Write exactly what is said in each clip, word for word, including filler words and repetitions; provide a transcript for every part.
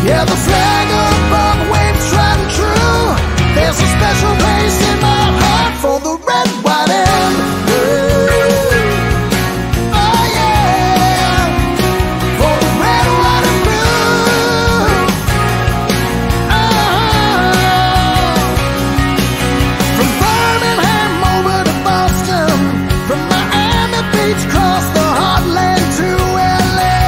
Yeah, the flag above waves tried and true. There's a special place in my heart for the red, white, and blue. Oh yeah, for the red, white, and blue. Oh. From Birmingham over to Boston, from Miami Beach across the heartland to L A,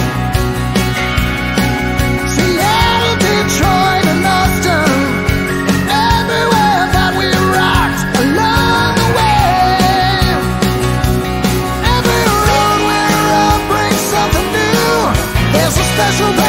Seattle, Detroit, and Austin, everywhere that we rocked along the way. Every road we're on brings something new. There's a special